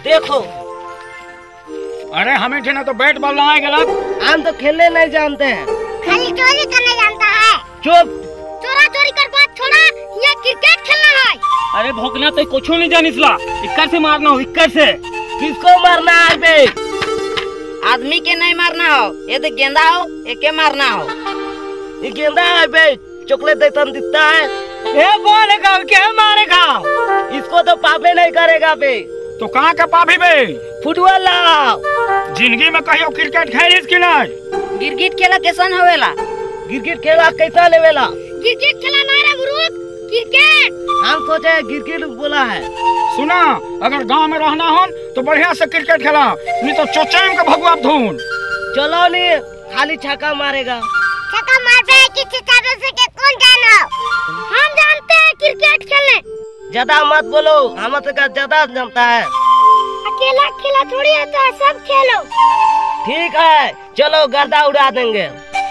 देखो। अरे हमें ना तो बैट बॉल लगाए गलत। हम तो खेलने नहीं जानते हैं, खाली चोरी करने जानता है। चुप। चोरा चोरी कर बात छोड़ा, ये क्रिकेट खेलना है। अरे भोकना तो कुछ नहीं जानिसला, इक्कर से मारना हो, इक्कर से। किसको मारना है बे? आदमी के नहीं मारना हो, ये तो गेंदा हो, एक के मारना हो। ये गेंदा है बे, चॉकलेट देता दिखता है। ये बोलेगा क्या मारेगा? इसको तो पापे नहीं करेगा बे। तो कहाँ का पापी बे? फुटबॉल लाओ। जिंदगी में कहियो क्रिकेट खेलिस कि नहीं? गिरगिट खेला कैसन होवेला? क्रिकेट खेला कैसा लेवेला? क्रिकेट खेला ना रे बुरुक, क्रिकेट। हम सोचे क्रिकेट बोला है। सुना, अगर गांव में रहना हो तो बढ़िया से क्रिकेट खेला, नहीं तो चोचैम का भगवा धून। चलो नहीं, खाली छक्का मारेगा। छक्का मारते हैं कि चारों से के कौन जाना? हम जानते हैं क्रिकेट खेलने। ज्यादा मत बोलो, हम तो ज्यादा जानता है। अकेला खेला थोड़ी होता है, सब खेलो। ठीक है, चलो गर्दा उड़ा देंगे।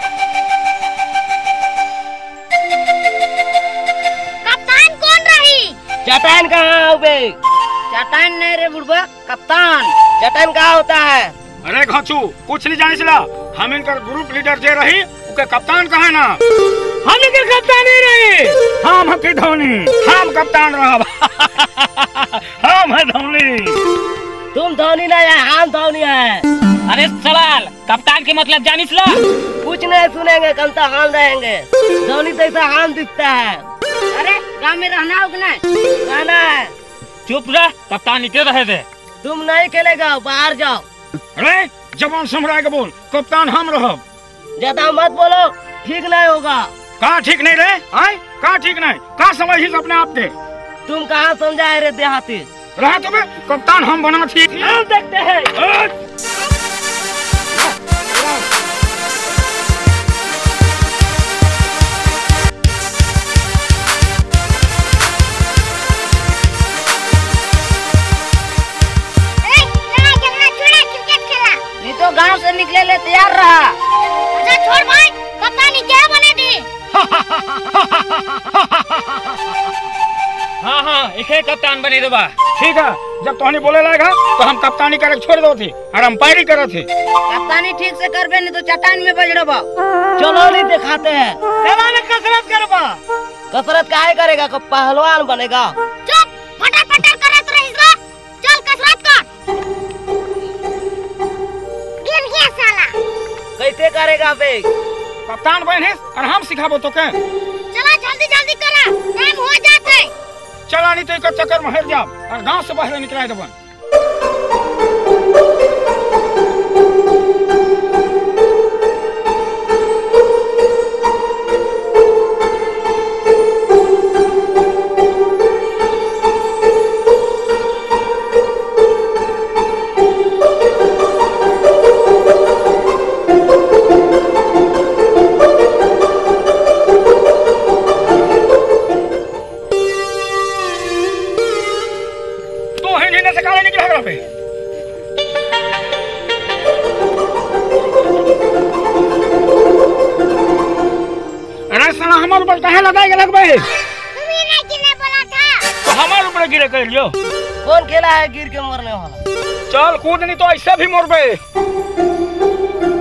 कप्तान कौन रही? चट्टान कहाँ बे? चट्टान नहीं रे बुढ़वा, कप्तान। चट्टान कहाँ होता है? अरे घाचू कुछ नहीं जाने चला, हम इनकर ग्रुप लीडर जे रही उनके कप्तान कहे ना। हम इनके कप्तान नहीं रही, हम हैं धोनी, हम कप्तान रहब। हम है धोनी। तुम धोनी नहीं है, हम धोनी है। अरे सलाल, कप्तान के मतलब जानिस ला? कुछ नहीं सुनेंगे, कल तो हम रहेंगे। धोनी जैसा हम दिखता है। अरे गांव में रहना हो कि नहीं? रहना है। चुप रह, कप्तान नीचे रहे दे। तुम नहीं खेलेगा, बाहर जाओ। अरे जवान समझा के बोल, कप्तान हम रहब। ज्यादा मत बोलो, ठीक नहीं होगा। कहाँ ठीक नहीं रहे? आए कहाँ ठीक नहीं? कहाँ समझिस अपने आप के? तुम कहाँ समझाए रे देहाती? रहा तुम्हें कप्तान हम बना थी। हम देखते हैं। नहीं तो गांव से निकले ले तैयार रहा। अच्छा छोड़ भाई, कप्तानी क्या बने दी? हाँ हाँ, इसे कप्तान बने देबा। ठीक है, जब तोहनी बोले लगेगा तो हम कप्तानी करे छोड़ दो थी और अंपायरी करे थे। कप्तानी ठीक से करबे नहीं तो चट्टान में बज रहा। चलो नहीं दिखाते हैं। चला ने कसरत करबा। कसरत काहे करेगा? कब पहलवान बनेगा? चुप, फटर फटर करत रहिस रे। चल कसरत कर। गिर गया साला। कैसे करेगा बे? कप्तान बने और हम सिखाबो तो के। चला जल्दी जल्दी करा, टाइम हो जात है। चला नहीं तो एक चक्कर में हट जाओ और गांव से बाहर निकला देबन। हमारे ऊपर कहे लगाएगा लगबे? तुम्ही नहीं गिरने बोला था। तो हमारे ऊपर गिरे कर लियो। कौन खेला है गिर के मरने वाला? चल कूद नहीं तो ऐसा भी मरबे।